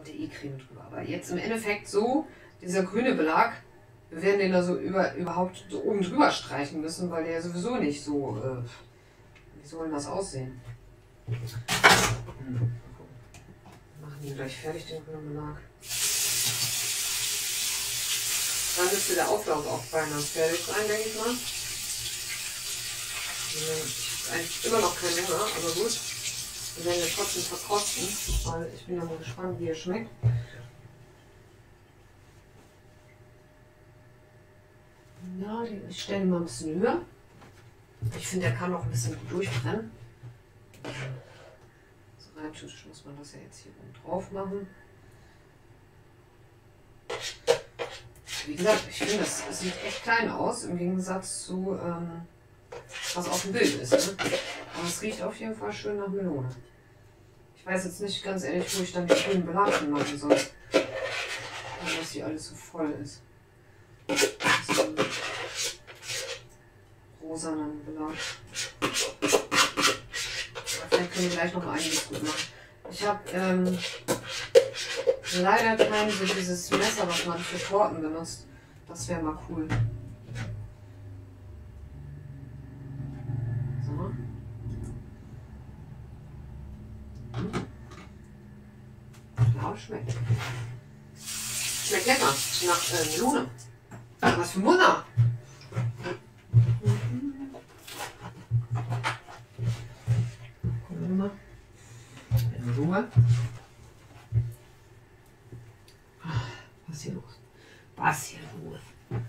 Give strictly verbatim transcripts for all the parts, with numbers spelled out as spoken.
kommt ja eh Creme drüber. Aber jetzt im Endeffekt so, dieser grüne Belag, wir werden den da so über, überhaupt so oben drüber streichen müssen, weil der ja sowieso nicht so, äh, wie soll denn das aussehen? Hm. Machen die gleich fertig, den grünen Belag. Dann müsste der Auflauf auch beinahe fertig sein, denke ich mal. Ich habe eigentlich immer noch keinen Hunger, aber gut. Wir werden ja trotzdem verkosten, weil ich bin ja mal gespannt, wie er schmeckt. Ja, ich stelle ihn mal ein bisschen höher. Ich finde, der kann noch ein bisschen gut durchbrennen. So, natürlich muss man das ja jetzt hier oben drauf machen. Wie gesagt, ich finde, das sieht echt klein aus, im Gegensatz zu, ähm, was auf dem Bild ist. Ne? Aber es riecht auf jeden Fall schön nach Melone. Ich weiß jetzt nicht ganz ehrlich, wo ich dann die grünen Belag machen soll. Also, dass hier alles so voll ist. So einen rosanen Belag. Vielleicht können wir gleich noch einiges gut machen. Ich habe ähm, leider kein so dieses Messer, was man für Torten benutzt. Das wäre mal cool. So. Ja, schmeckt. Schmeckt lecker. Nach äh, Melone. Was für ein Wunder. Gucken wir mal. In Ruhe. Was ist hier los? Was hier los?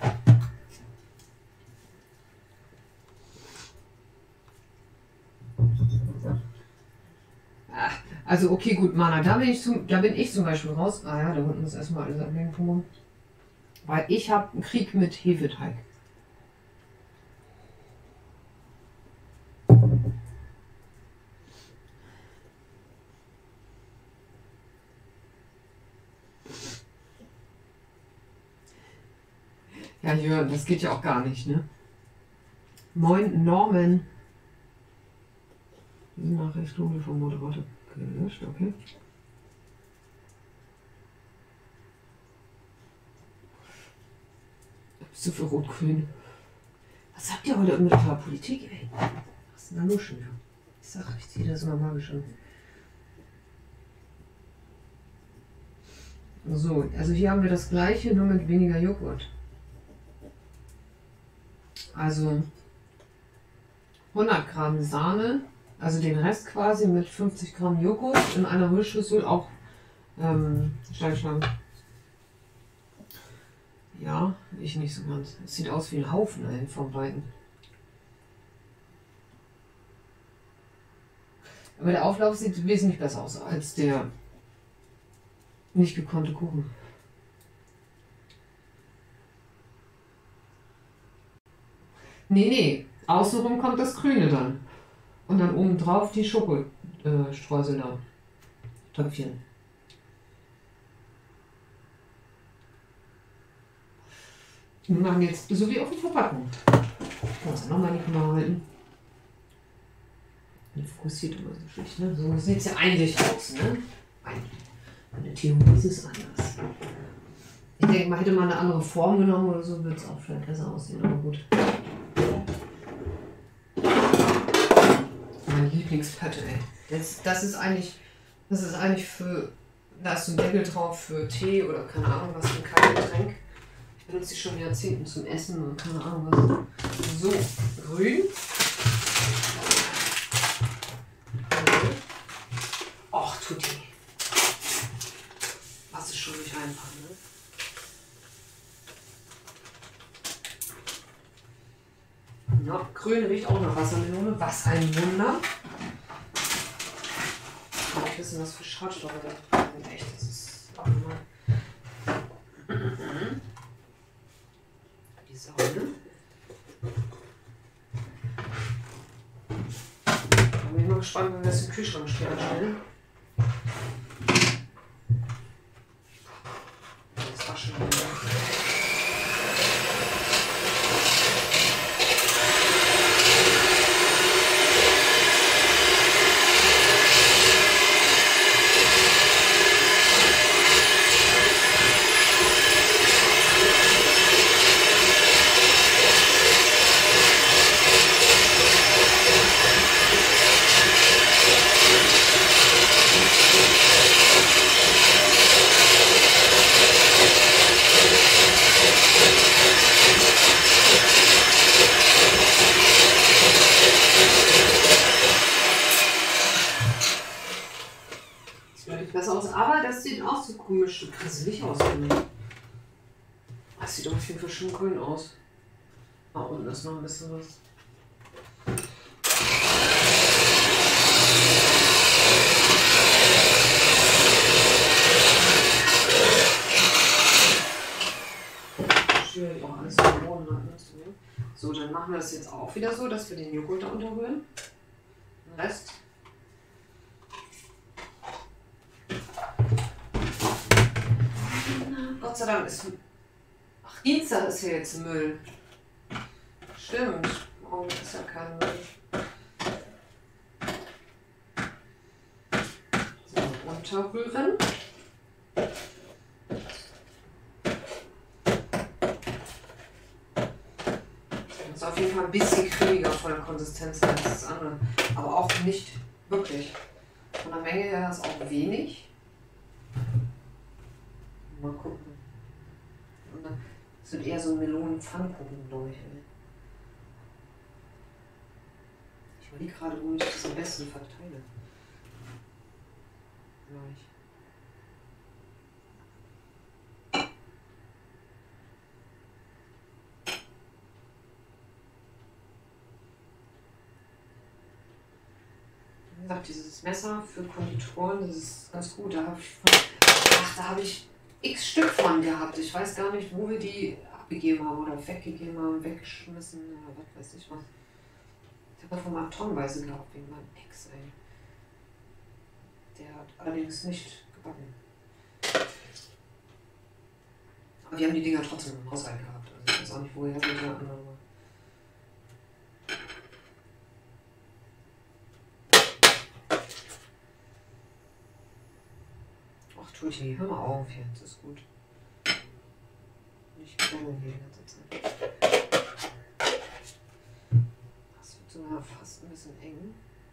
Ah, also okay, gut, Mana, da bin ich zum, da bin ich zum Beispiel raus. Ah ja, da unten ist erstmal alles ablenken. Weil ich habe einen Krieg mit Hefeteig. Ja, Jörn, das geht ja auch gar nicht, ne? Moin, Norman. Diese Nachricht wurde vom Moderator gelöscht, okay. Bist du für Rot-Grün? Was habt ihr heute mit der Politik, ey? Was ist denn da los schon wieder? Ich sag, ich ziehe das mal magisch an. So, also hier haben wir das gleiche, nur mit weniger Joghurt. Also hundert Gramm Sahne, also den Rest quasi mit fünfzig Gramm Joghurt in einer Rührschüssel, auch ähm, Steinschlangen. Ja, ich nicht so ganz. Es sieht aus wie ein Haufen, ey, vom Weiten. Aber der Auflauf sieht wesentlich besser aus als der nicht gekonnte Kuchen. Nee, nee, außenrum kommt das Grüne dann. Und dann oben drauf die Schokostreusel da. Töpfchen. Wir machen jetzt so wie auf der Verpackung. Ich kann es nochmal nicht mal halten. Fokussiert immer so schlecht, ne? So sieht es ja eigentlich aus, ne? In der Theorie ist es anders. Ich denke, man hätte mal eine andere Form genommen oder so, würde es auch vielleicht besser aussehen, aber gut. Meine Lieblingspötte, ey. Das, das ist eigentlich, das ist eigentlich für, da ist so ein Deckel drauf für Tee oder keine Ahnung was, für ein Kaltgetränk. Ich benutze die schon Jahrzehnten zum Essen und keine Ahnung was. So, grün. Och, Tutti. Was ist schon nicht einfach, ne? Ja, grün riecht auch nach Wassermelone. Was ein Wunder. Ich kann nicht wissen, was für Schadstoffe da sind. Echt, das ist auch nochmal. Die Sonne. Da bin ich mal gespannt, wenn wir das im Kühlschrank stellen. Das war schon wieder. sieht auch so komisch. Du kannst es nicht ausnehmen. Das sieht auf jeden Fall schön grün aus. Ah, unten ist noch ein bisschen was. Schwierig auch alles zu bohren hat. So, dann machen wir das jetzt auch wieder so, dass wir den Joghurt da unterrühren. Den Rest. Gott sei Dank ist. Ach, Dienstag ist ja jetzt Müll. Stimmt. Morgen ist ja kein Müll. So, unterrühren. Das ist auf jeden Fall ein bisschen cremiger von der Konsistenz als das andere. Aber auch nicht wirklich. Von der Menge her ist auch wenig. Mal gucken. Und dann sind eher so Melonen-Pfannkuchen, glaube ich. Ich überlege gerade, wo ich das am besten verteile. Gleich. Wie gesagt, dieses Messer für Konditoren, das ist ganz gut. Da habe ich, ach, da habe ich x Stück von gehabt. Ich weiß gar nicht, wo wir die abgegeben haben oder weggegeben haben, weggeschmissen oder was weiß ich was. Ich habe davon mal tonnenweise gehabt wegen meinem Ex, ey. Der hat allerdings nicht gebacken. Aber wir haben die Dinger trotzdem im Haushalt gehabt. Also ich weiß auch nicht, woher die hatten. Ach, Tutti, hör mal auf jetzt, ist gut. Nicht klemmen hier die ganze Zeit. Das wird sogar fast ein bisschen eng.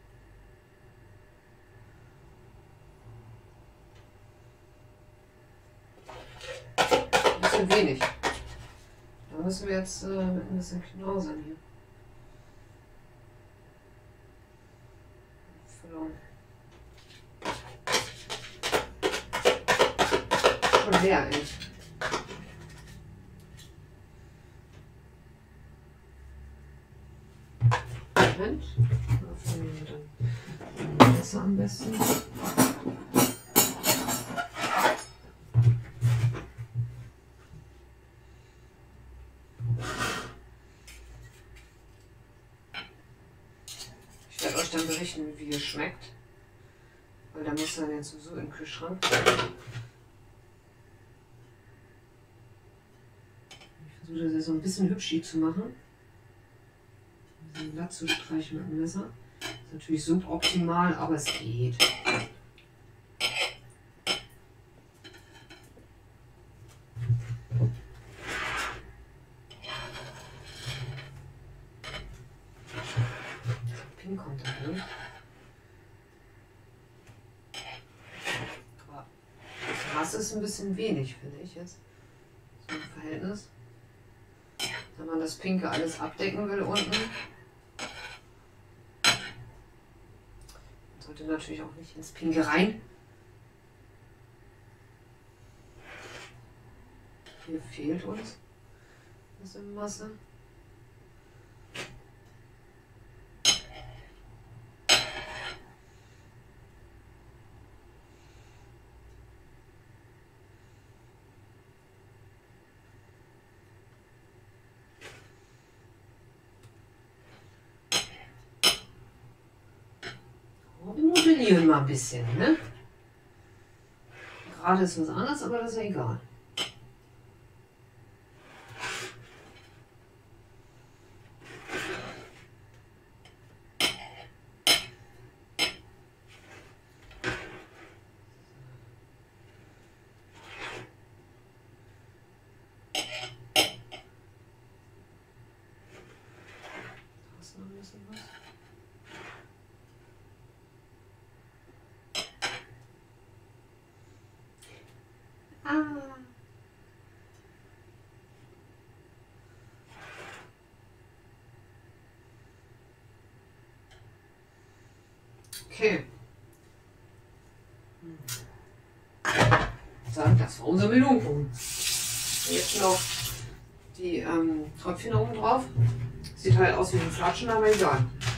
Ein bisschen wenig. Da müssen wir jetzt äh, mit ein bisschen knausern hier. Füllung. Schon leer, ey. Moment. Dafür nehmen wir dann Messer am besten. Ich werde euch dann berichten, wie es schmeckt. Weil da muss dann jetzt sowieso in den Kühlschrank. Ich versuche das jetzt so ein bisschen hübsch zu machen. Ein bisschen glatt zu streichen mit dem Messer. Das ist natürlich suboptimal, aber es geht. Pink kommt da hin. Aber das ist ein bisschen wenig, finde ich jetzt. So ein Verhältnis. Wenn man das Pinke alles abdecken will unten. Sollte natürlich auch nicht ins Pinke rein. Hier fehlt uns ein bisschen Masse. Modellieren mal ein bisschen, ne? Gerade ist was anderes, aber das ist ja egal. Da ist noch ein bisschen was. Ah. Okay. Hm. Das war unser Melonenkuchen. Jetzt noch die ähm, Tröpfchen oben drauf. Sieht halt aus wie ein Flatschen, aber egal.